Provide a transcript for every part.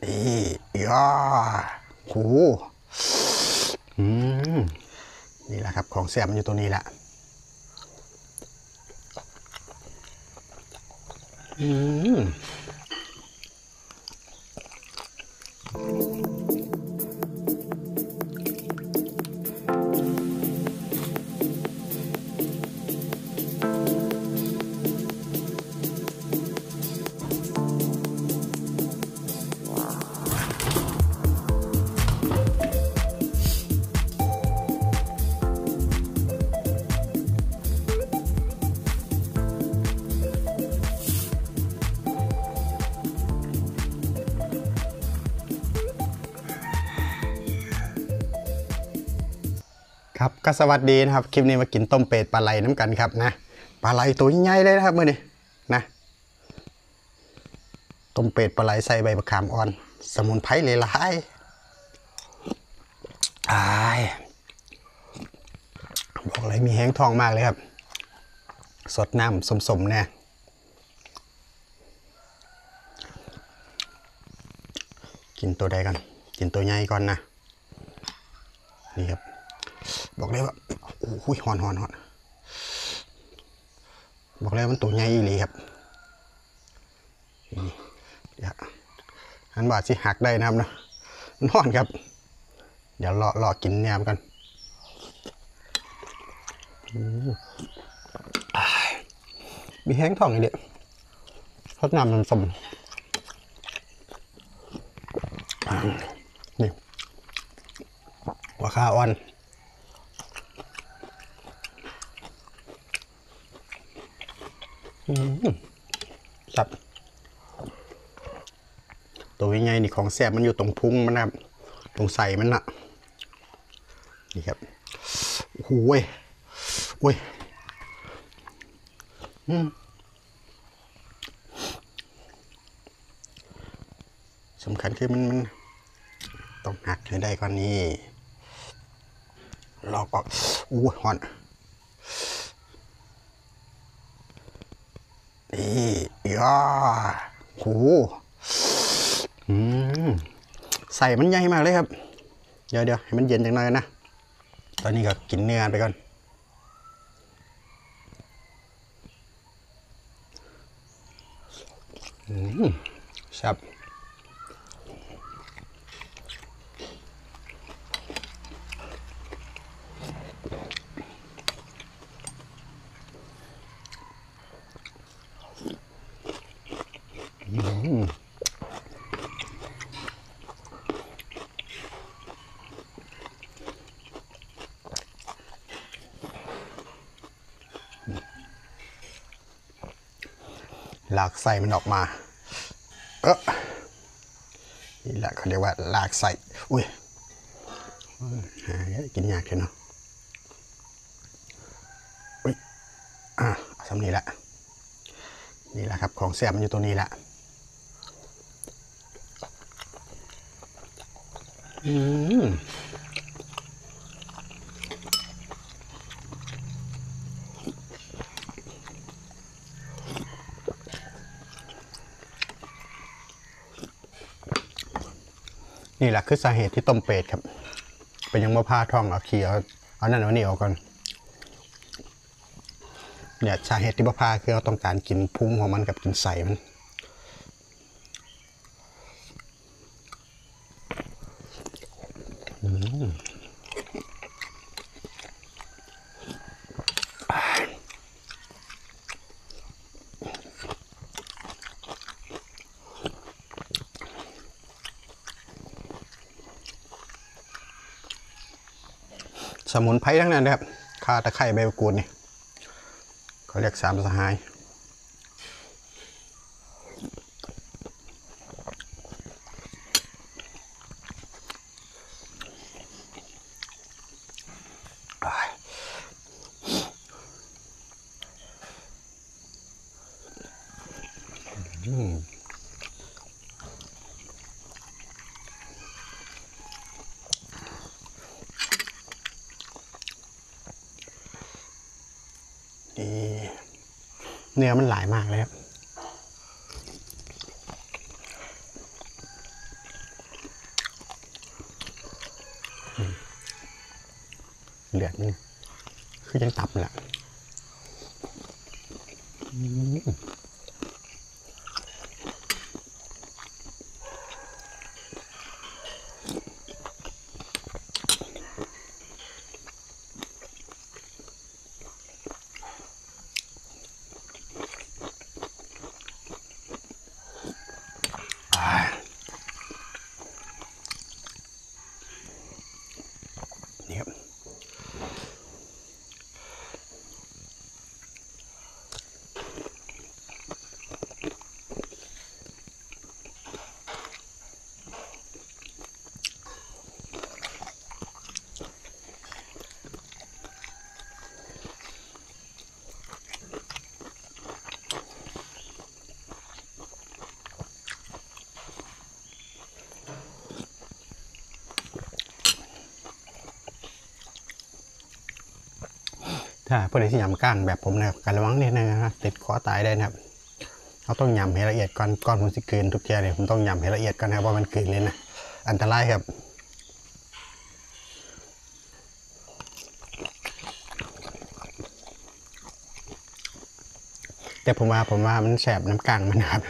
นี่ย่าโหนี่แหละครับของแซ่บมันอยู่ตัวนี้แหละครับก็สวัสดีนะครับคลิปนี้มากินต้มเป็ดปลาไหลน้ำกันครับนะปลาไหลตัวใหญ่เลยนะครับเมื่อนี้นะต้มเป็ดปลาไหลใส่ใบมะขามอ่อนสมุนไพรหลายๆบอกเลยมีแห้งทองมากเลยครับสดน้ำสมๆเนี่ยกินตัวใดกันกินตัวใหญ่ก่อนนะนี่ครับบอกเลยว่าโอ้ยหอนบอกเลยมันตัวใหญ่เลยครับนี่อันบาดสิหักได้นะครับนะนอนครับเดี๋ยวรอกินแหนมกันมีแห้งทองอีกเด็ดทอดน้ำสมนี่หัวข้าอ่อนสับตัวยังไงนี่ของแซ่บมันอยู่ตรงพุงมันนะครับตรงใส่มันน่ะนี่ครับโอ้โหเว้ยสำคัญคือมันต้องหักให้ได้ก่อนนี่ลอกออกอู้หอนนี่ย่าโหใส่มันใหญ่มากเลยครับเดี๋ยวให้มันเย็นจังหน่อยนะตอนนี้ก็กินเนื้อไปก่อนครับลากไส้มันออกมานี่แหละเขาเรียกว่าลากไส้อุ้ยกินยากเลยเนาะอุ้ยสำนีแหละนี่แหละครับของแซ่บมันอยู่ตัวนี้แหละนี่แหละคือสาเหตุที่ต้มเป็ดครับเป็นยังมาพาท้องเอาขี้เอานั่นเอานี่ออกก่อนเนี่ยสาเหตุที่มาพาคือเราต้องการกินพุงของมันกับกินไส้มันสมุนไพรทั้งนั้นนะครับข่าตะไคร้ใบมะกรูดนี่เขาเรียกสามสหายเนื้อมันหลายมากเลยครับเลือดมันคือยังตับแหละนี่ครับถ้าผู้ใดที่ยำก้างแบบผมนะครับการระวังนิดนึงนะครับติดคอตายได้นะครับเราต้องยำให้ละเอียดก่อนผมจะกลืนทุกเทียเนี่ยผมต้องยำให้ละเอียดก่อนนะครับว่ามันกลืนเลยนะอันตรายครับแต่ผมว่ามันแสบน้ำก้างมันนะครับ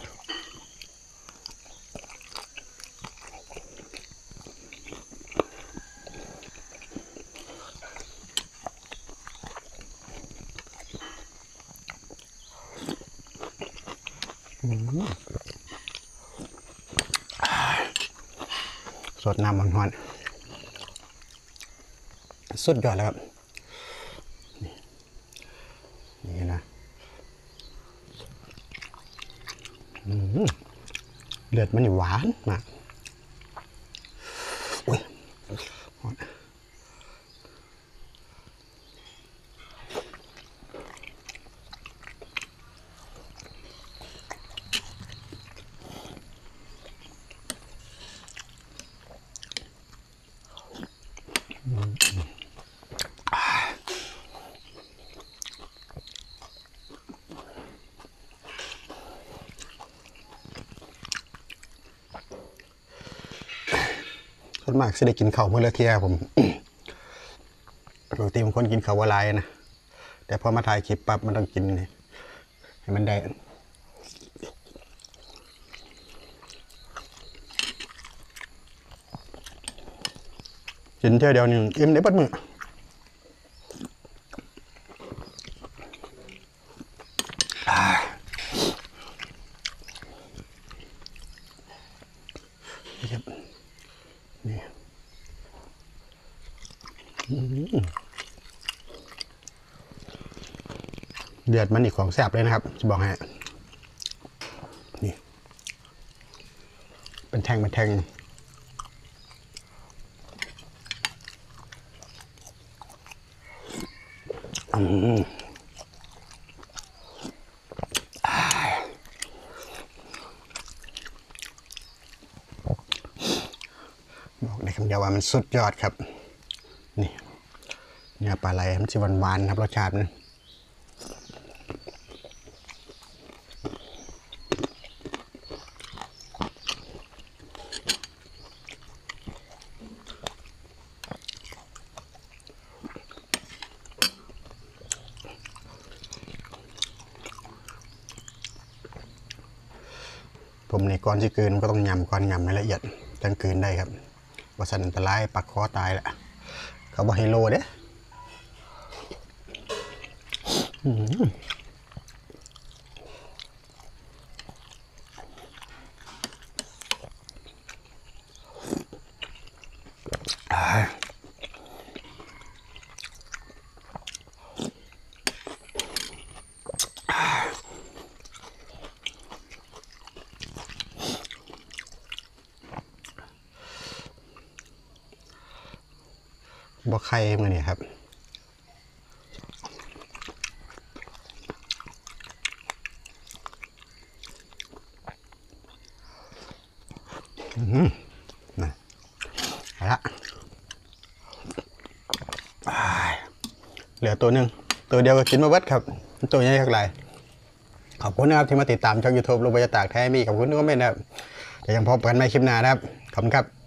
สดน้ำมันหอนสุดยอดแล้วครับนี่นะเลือดมันหวานมากอุ้ยส่วนมากจะได้กินข้าวมื้อละเที่ยผม ปกติผมคนกินข้าววันไรนะแต่พอมาถ่ายคลิปปั๊บมันต้องกินให้มันได้กินเที่ยวเดียวนี่อิ่มได้ปัดมือนี่ครับนี่เดือดมันอีกของแซ่บเลยนะครับจะบอกให้นี่เป็นแท่งบอกในคำเดียวว่ามันสุดยอดครับนี่เนื้อปลาไหลมันจะหวานๆครับรสชาติมันผมในก่อนที่กลืนก็ต้องยำก่อนยำให้ละเอียดจังกลืนได้ครับว่าสันอันตรายปักคอตายแหละเขาบอกให้โลเด้บอกไข่มาเนี่ยครับนะเอาละเหลือตัวหนึ่งตัวเดียวก็กินมาเบิดครับตัวใหญ่ขนาดไหนขอบคุณนะครับที่มาติดตามช่อง YouTube ลุงบรรยากาศแท้มีขอบคุณทุกคนนะครับเดี๋ยวยังพบกันใหม่คลิปหน้านะครับขอบคุณครับ